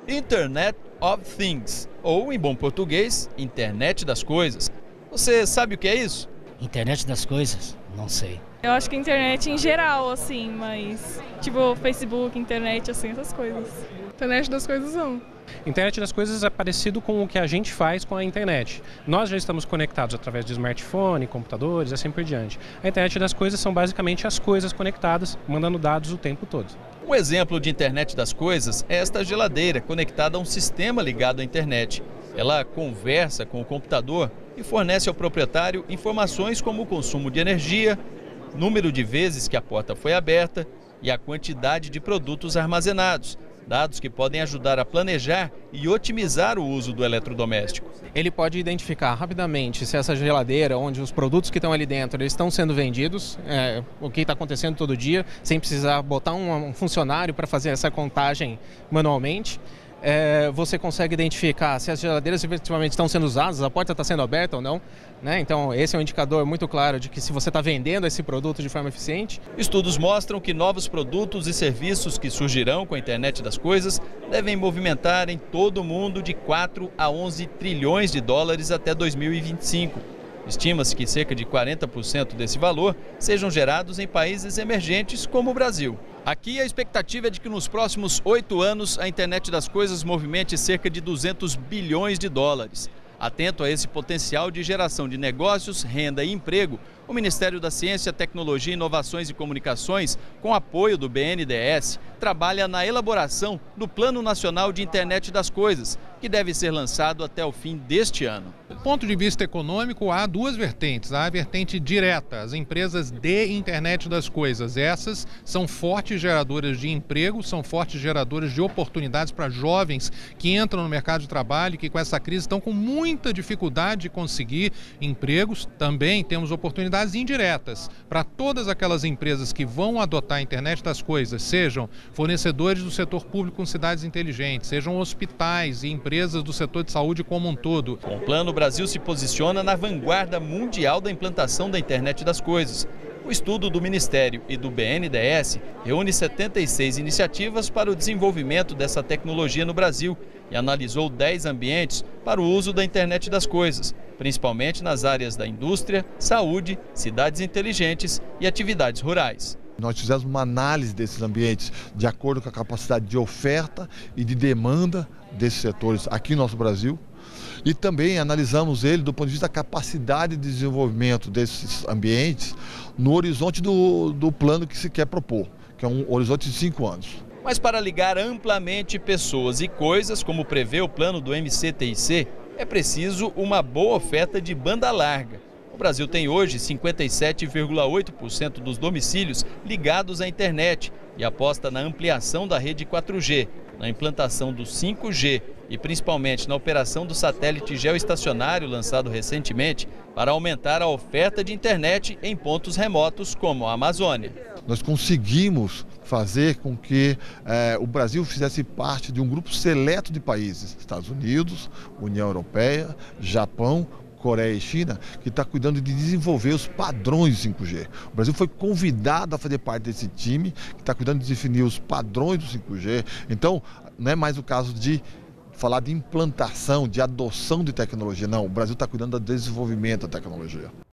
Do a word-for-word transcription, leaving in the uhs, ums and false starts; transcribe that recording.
Internet of Things, ou em bom português, Internet das Coisas. Você sabe o que é isso? Internet das coisas? Não sei. Eu acho que internet em geral, assim, mas tipo Facebook, internet, assim, essas coisas. Internet das coisas não. Internet das coisas é parecido com o que a gente faz com a internet. Nós já estamos conectados através de smartphone, computadores e assim por diante. A internet das coisas são basicamente as coisas conectadas, mandando dados o tempo todo. Um exemplo de internet das coisas é esta geladeira conectada a um sistema ligado à internet. Ela conversa com o computador e fornece ao proprietário informações como o consumo de energia, número de vezes que a porta foi aberta e a quantidade de produtos armazenados. Dados que podem ajudar a planejar e otimizar o uso do eletrodoméstico. Ele pode identificar rapidamente se essa geladeira, onde os produtos que estão ali dentro eles estão sendo vendidos, é, o que está acontecendo todo dia, sem precisar botar um, um funcionário para fazer essa contagem manualmente. É, você consegue identificar se as geladeiras efetivamente estão sendo usadas, a porta está sendo aberta ou não, né? Então esse é um indicador muito claro de que se você está vendendo esse produto de forma eficiente. Estudos mostram que novos produtos e serviços que surgirão com a internet das coisas devem movimentar em todo o mundo de quatro a onze trilhões de dólares até dois mil e vinte e cinco. Estima-se que cerca de quarenta por cento desse valor sejam gerados em países emergentes como o Brasil. Aqui a expectativa é de que nos próximos oito anos a internet das coisas movimente cerca de duzentos bilhões de dólares. Atento a esse potencial de geração de negócios, renda e emprego, o Ministério da Ciência, Tecnologia, Inovações e Comunicações, com apoio do B N D E S, trabalha na elaboração do Plano Nacional de Internet das Coisas, que deve ser lançado até o fim deste ano. Do ponto de vista econômico, há duas vertentes. Há a vertente direta, as empresas de internet das coisas. Essas são fortes geradoras de emprego, são fortes geradoras de oportunidades para jovens que entram no mercado de trabalho e que com essa crise estão com muita dificuldade de conseguir empregos. Também temos oportunidades indiretas para todas aquelas empresas que vão adotar a internet das coisas, sejam fornecedores do setor público com cidades inteligentes, sejam hospitais e empresas do setor de saúde como um todo. Com o plano, o Brasil se posiciona na vanguarda mundial da implantação da internet das coisas. O estudo do Ministério e do B N D E S reúne setenta e seis iniciativas para o desenvolvimento dessa tecnologia no Brasil e analisou dez ambientes para o uso da internet das coisas, principalmente nas áreas da indústria, saúde, cidades inteligentes e atividades rurais. Nós fizemos uma análise desses ambientes de acordo com a capacidade de oferta e de demanda desses setores aqui no nosso Brasil. E também analisamos ele do ponto de vista da capacidade de desenvolvimento desses ambientes no horizonte do, do plano que se quer propor, que é um horizonte de cinco anos. Mas para ligar amplamente pessoas e coisas, como prevê o plano do M C T I C, é preciso uma boa oferta de banda larga. O Brasil tem hoje cinquenta e sete vírgula oito por cento dos domicílios ligados à internet e aposta na ampliação da rede quatro G, na implantação do cinco G e principalmente na operação do satélite geoestacionário lançado recentemente para aumentar a oferta de internet em pontos remotos como a Amazônia. Nós conseguimos fazer com que eh, o Brasil fizesse parte de um grupo seleto de países, Estados Unidos, União Europeia, Japão, Coreia e China, que está cuidando de desenvolver os padrões de cinco G. O Brasil foi convidado a fazer parte desse time, que está cuidando de definir os padrões do cinco G. Então, não é mais o caso de falar de implantação, de adoção de tecnologia, não. O Brasil está cuidando do desenvolvimento da tecnologia.